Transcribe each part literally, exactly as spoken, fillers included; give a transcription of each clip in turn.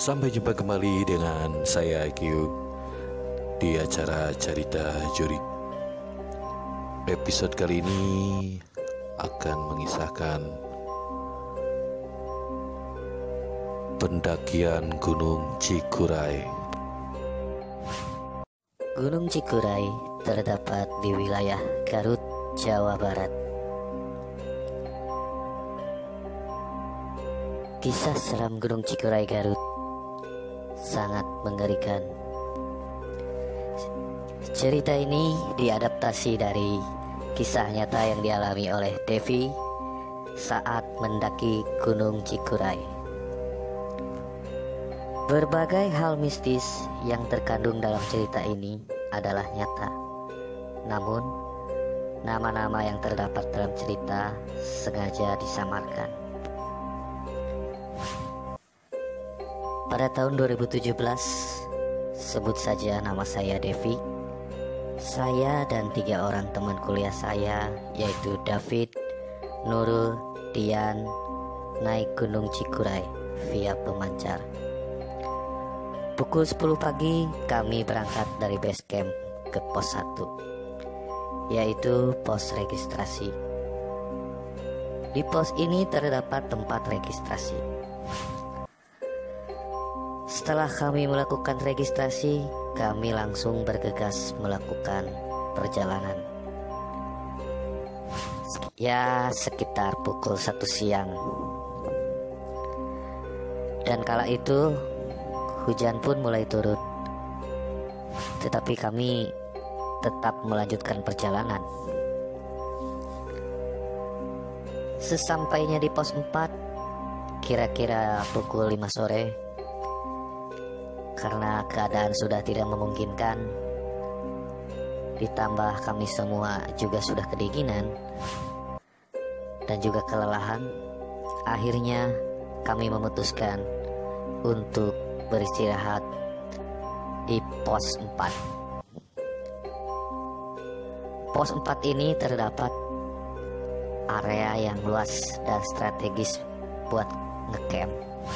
Sampai jumpa kembali dengan saya Q di acara Cerita Jurik. Episode kali ini akan mengisahkan pendakian Gunung Cikuray. Gunung Cikuray terdapat di wilayah Garut, Jawa Barat. Kisah seram Gunung Cikuray Garut sangat mengerikan. Cerita ini diadaptasi dari kisah nyata yang dialami oleh Devi saat mendaki Gunung Cikuray. Berbagai hal mistis yang terkandung dalam cerita ini adalah nyata. Namun, nama-nama yang terdapat dalam cerita sengaja disamarkan. Pada tahun dua ribu tujuh belas, sebut saja nama saya Devi. Saya dan tiga orang teman kuliah saya, yaitu David, Nurul, Dian, naik Gunung Cikuray via pemancar. Pukul sepuluh pagi kami berangkat dari base camp ke pos satu, yaitu pos registrasi. Di pos ini terdapat tempat registrasi. Setelah kami melakukan registrasi, kami langsung bergegas melakukan perjalanan. Ya, sekitar pukul satu siang. Dan kala itu hujan pun mulai turun. Tetapi kami tetap melanjutkan perjalanan. Sesampainya di pos empat, kira-kira pukul lima sore, karena keadaan sudah tidak memungkinkan, ditambah kami semua juga sudah kedinginan dan juga kelelahan, akhirnya kami memutuskan untuk beristirahat di pos empat. Pos empat ini terdapat area yang luas dan strategis buat ngecamp.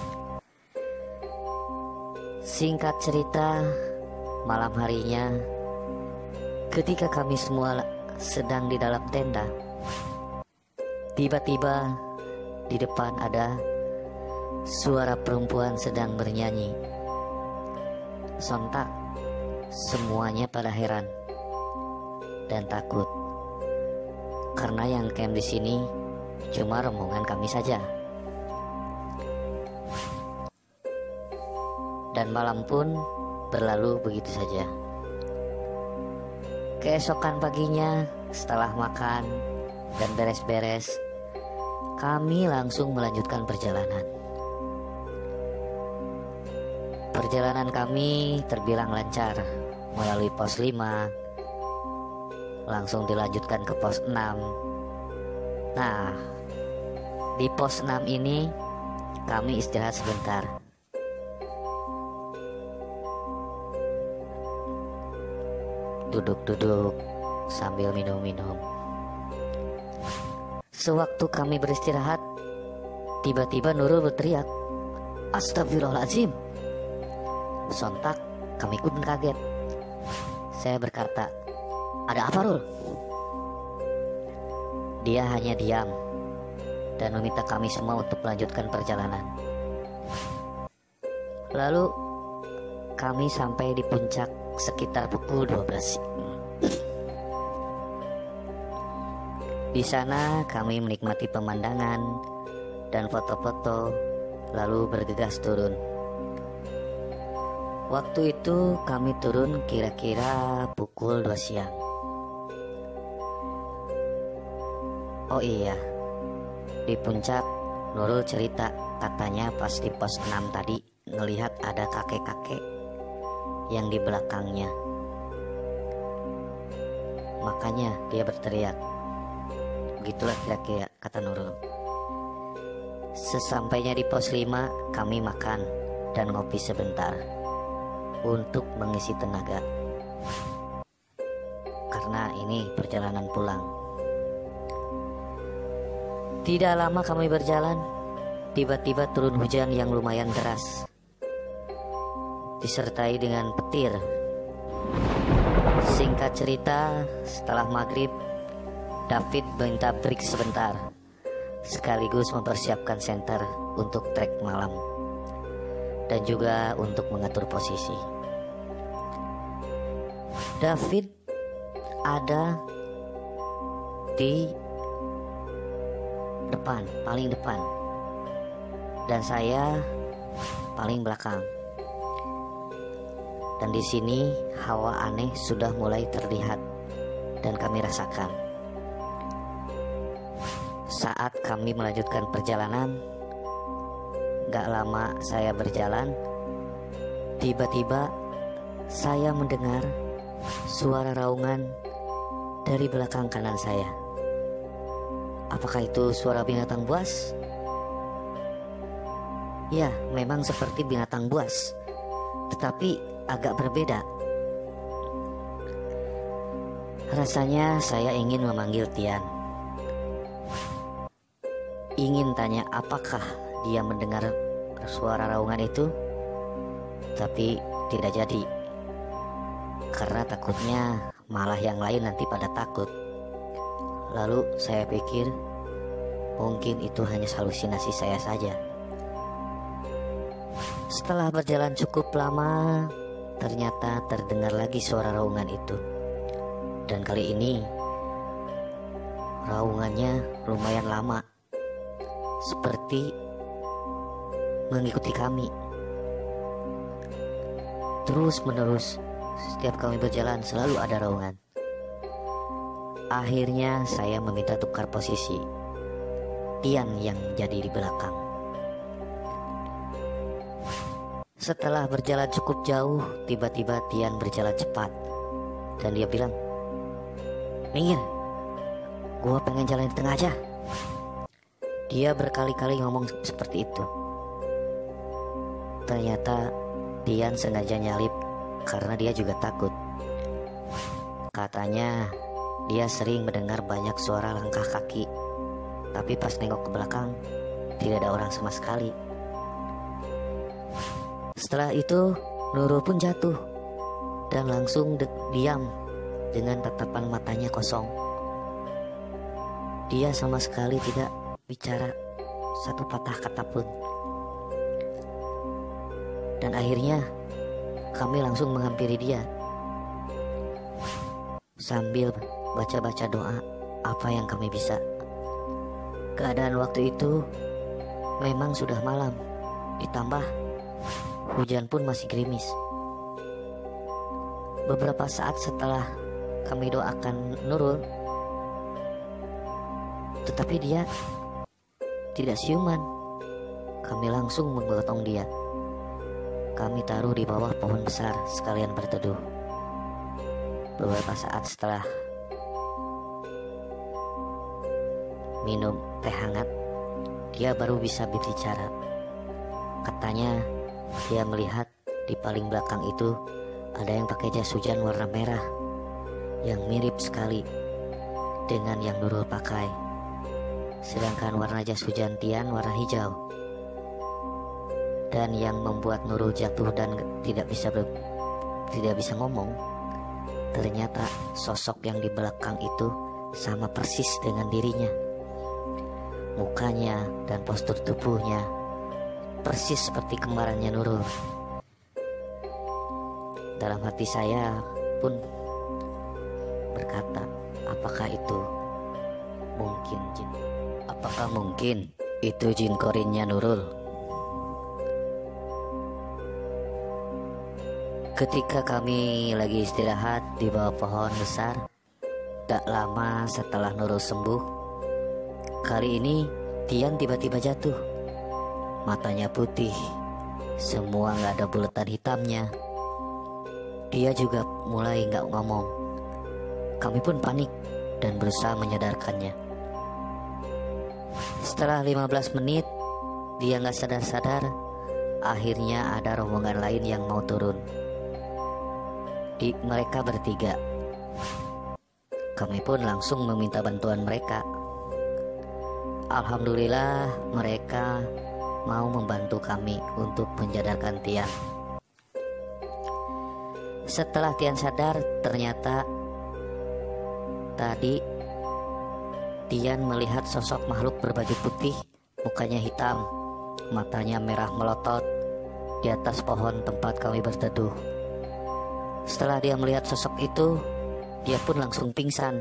Singkat cerita, malam harinya ketika kami semua sedang di dalam tenda, tiba-tiba di depan ada suara perempuan sedang bernyanyi. Sontak semuanya pada heran dan takut, karena yang camp di sini cuma rombongan kami saja. Dan malam pun berlalu begitu saja. Keesokan paginya, setelah makan dan beres-beres, kami langsung melanjutkan perjalanan. Perjalanan kami terbilang lancar, melalui pos lima, langsung dilanjutkan ke pos enam. Nah, di pos enam ini kami istirahat sebentar. Duduk-duduk sambil minum-minum. Sewaktu kami beristirahat, tiba-tiba Nurul berteriak, "Astagfirullahaladzim!" Sontak kami pun kaget. Saya berkata, "Ada apa, Rul?" Dia hanya diam dan meminta kami semua untuk melanjutkan perjalanan. Lalu kami sampai di puncak sekitar pukul dua belas. Di sana kami menikmati pemandangan dan foto-foto, lalu bergegas turun. Waktu itu kami turun kira-kira pukul dua siang. Oh iya, di puncak Nurul cerita katanya pas di pos enam tadi ngelihat ada kakek-kakek yang di belakangnya. Makanya dia berteriak. Begitulah kira-kira kata Nurul. Sesampainya di pos lima, kami makan dan ngopi sebentar untuk mengisi tenaga, karena ini perjalanan pulang. Tidak lama kami berjalan, tiba-tiba turun hujan yang lumayan deras. disertai dengan petir. Singkat cerita, setelah maghrib, David minta break sebentar, sekaligus mempersiapkan senter untuk trek malam dan juga untuk mengatur posisi. David ada di depan, paling depan, dan saya paling belakang. Dan di sini hawa aneh sudah mulai terlihat dan kami rasakan. Saat kami melanjutkan perjalanan, gak lama saya berjalan, tiba-tiba saya mendengar suara raungan dari belakang kanan saya. Apakah itu suara binatang buas? Ya, memang seperti binatang buas, tetapi agak berbeda. Rasanya saya ingin memanggil Tian, ingin tanya apakah dia mendengar suara raungan itu, tapi tidak jadi, karena takutnya malah yang lain nanti pada takut. Lalu saya pikir mungkin itu hanya halusinasi saya saja. Setelah berjalan cukup lama, ternyata terdengar lagi suara raungan itu. Dan kali ini raungannya lumayan lama, seperti mengikuti kami terus menerus. Setiap kami berjalan selalu ada raungan. Akhirnya saya meminta tukar posisi, Tian yang jadi di belakang. Setelah berjalan cukup jauh, tiba-tiba Tian berjalan cepat dan dia bilang, "Minggir, gua pengen jalan di tengah aja." Dia berkali-kali ngomong seperti itu. Ternyata Tian sengaja nyalip karena dia juga takut. Katanya dia sering mendengar banyak suara langkah kaki, tapi pas nengok ke belakang tidak ada orang sama sekali. Setelah itu Nurul pun jatuh dan langsung de- diam dengan tatapan matanya kosong. Dia sama sekali tidak bicara satu patah kata pun. Dan akhirnya kami langsung menghampiri dia sambil baca-baca doa apa yang kami bisa. Keadaan waktu itu memang sudah malam, ditambah hujan pun masih gerimis. Beberapa saat setelah kami doakan Nurul, tetapi dia tidak siuman. Kami langsung menggotong dia. Kami taruh di bawah pohon besar sekalian berteduh. Beberapa saat setelah minum teh hangat, dia baru bisa berbicara. Katanya dia melihat di paling belakang itu ada yang pakai jas hujan warna merah yang mirip sekali dengan yang Nurul pakai. Sedangkan warna jas hujan Tian warna hijau. Dan yang membuat Nurul jatuh dan tidak bisa ber, tidak bisa ngomong, ternyata sosok yang di belakang itu sama persis dengan dirinya. Mukanya dan postur tubuhnya persis seperti kembarannya Nurul. Dalam hati saya pun berkata, apakah itu mungkin jin? Apakah mungkin itu jin korinnya Nurul? Ketika kami lagi istirahat di bawah pohon besar, tak lama setelah Nurul sembuh, kali ini Tian tiba-tiba jatuh. Matanya putih, semua gak ada bulatan hitamnya. Dia juga mulai gak ngomong. Kami pun panik dan berusaha menyadarkannya. Setelah lima belas menit, dia gak sadar-sadar. Akhirnya ada rombongan lain yang mau turun. Di mereka bertiga. Kami pun langsung meminta bantuan mereka. Alhamdulillah mereka mau membantu kami untuk menyadarkan Tian. Setelah Tian sadar, ternyata tadi Tian melihat sosok makhluk berbaju putih, mukanya hitam, matanya merah melotot di atas pohon tempat kami berteduh. Setelah dia melihat sosok itu, dia pun langsung pingsan.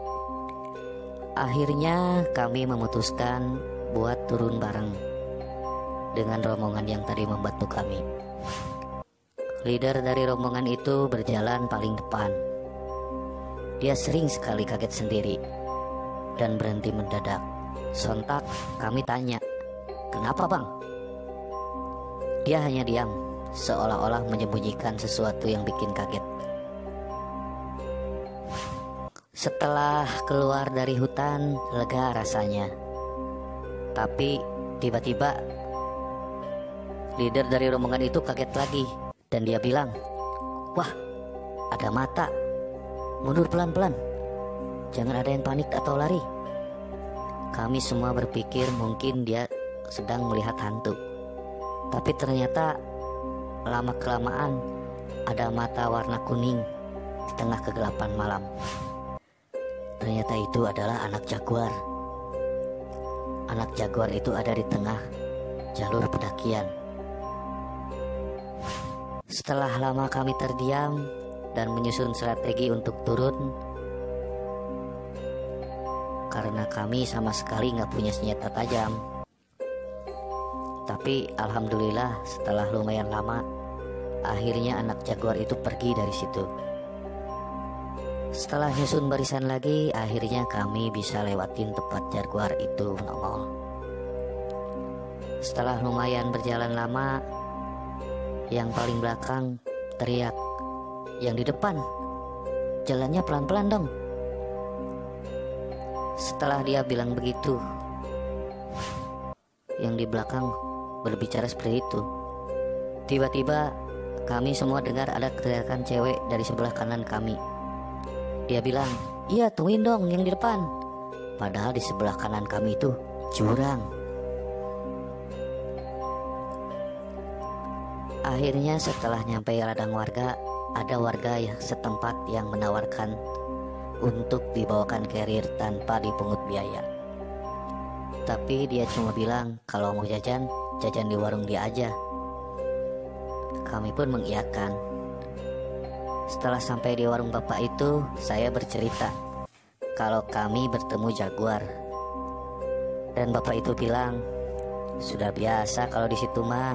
Akhirnya kami memutuskan buat turun bareng dengan rombongan yang tadi membantu kami. Leader dari rombongan itu berjalan paling depan. Dia sering sekali kaget sendiri dan berhenti mendadak. Sontak kami tanya, "Kenapa bang?" Dia hanya diam, seolah-olah menyembunyikan sesuatu yang bikin kaget. Setelah keluar dari hutan, lega rasanya. Tapi tiba-tiba leader dari rombongan itu kaget lagi dan dia bilang, "Wah, ada mata. Mundur pelan-pelan. Jangan ada yang panik atau lari." Kami semua berpikir mungkin dia sedang melihat hantu. Tapi ternyata lama-kelamaan ada mata warna kuning di tengah kegelapan malam. Ternyata itu adalah anak jaguar. Anak jaguar itu ada di tengah jalur pendakian. Setelah lama kami terdiam dan menyusun strategi untuk turun, karena kami sama sekali nggak punya senjata tajam. Tapi alhamdulillah setelah lumayan lama, akhirnya anak jaguar itu pergi dari situ. Setelah nyusun barisan lagi, akhirnya kami bisa lewatin tempat jaguar itu nongol. Setelah lumayan berjalan lama, yang paling belakang teriak, "Yang di depan, jalannya pelan-pelan dong." Setelah dia bilang begitu, yang di belakang berbicara seperti itu. Tiba-tiba kami semua dengar ada teriakan cewek dari sebelah kanan kami. Dia bilang, "Iya, tungguin dong yang di depan." Padahal di sebelah kanan kami itu jurang. Akhirnya setelah nyampe ladang warga, ada warga yang setempat yang menawarkan untuk dibawakan carrier tanpa dipungut biaya. Tapi dia cuma bilang kalau mau jajan, jajan di warung dia aja. Kami pun mengiyakan. Setelah sampai di warung bapak itu, saya bercerita kalau kami bertemu jaguar. Dan bapak itu bilang, "Sudah biasa kalau di situ mah.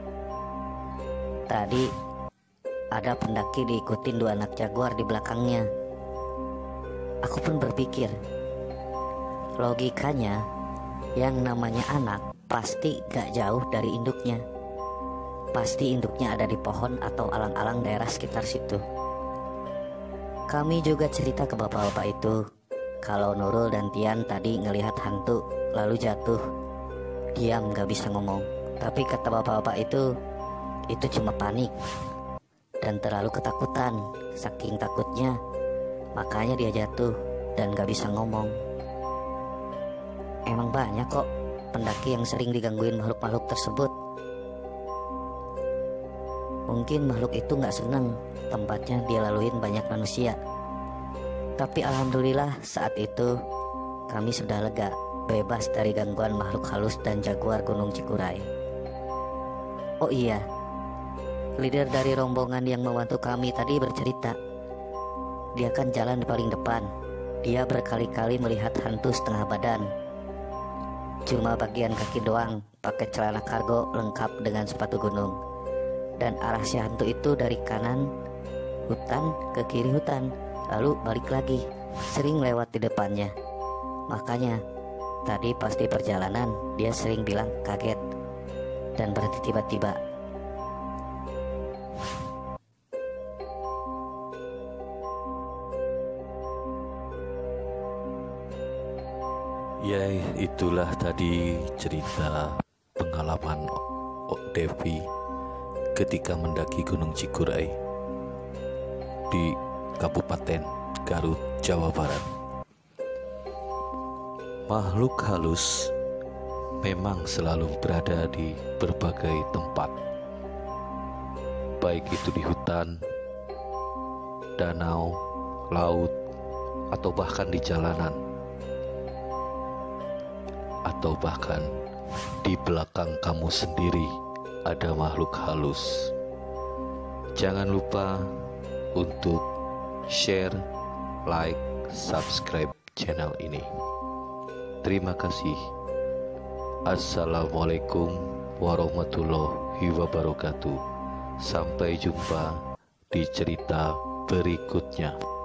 Tadi ada pendaki diikutin dua anak jaguar di belakangnya." Aku pun berpikir, logikanya yang namanya anak pasti gak jauh dari induknya. Pasti induknya ada di pohon atau alang-alang daerah sekitar situ. Kami juga cerita ke bapak-bapak itu kalau Nurul dan Tian tadi ngelihat hantu lalu jatuh. Diam gak bisa ngomong. Tapi kata bapak-bapak itu, itu cuma panik dan terlalu ketakutan. Saking takutnya, makanya dia jatuh dan gak bisa ngomong. Emang banyak kok pendaki yang sering digangguin makhluk-makhluk tersebut. Mungkin makhluk itu gak senang tempatnya dia laluin banyak manusia. Tapi alhamdulillah saat itu kami sudah lega, bebas dari gangguan makhluk halus dan jaguar Gunung Cikuray. Oh iya, leader dari rombongan yang membantu kami tadi bercerita, dia kan jalan di paling depan. Dia berkali-kali melihat hantu setengah badan, cuma bagian kaki doang, pakai celana kargo lengkap dengan sepatu gunung. Dan arah si hantu itu dari kanan hutan ke kiri hutan, lalu balik lagi, sering lewat di depannya. Makanya tadi pas di perjalanan dia sering bilang kaget dan berhenti tiba-tiba. Ya, itulah tadi cerita pengalaman Devi ketika mendaki Gunung Cikuray di Kabupaten Garut, Jawa Barat. Makhluk halus memang selalu berada di berbagai tempat, baik itu di hutan, danau, laut, atau bahkan di jalanan, atau bahkan di belakang kamu sendiri ada makhluk halus. Jangan lupa untuk share, like, subscribe channel ini. Terima kasih. Assalamualaikum warahmatullahi wabarakatuh. Sampai jumpa di cerita berikutnya.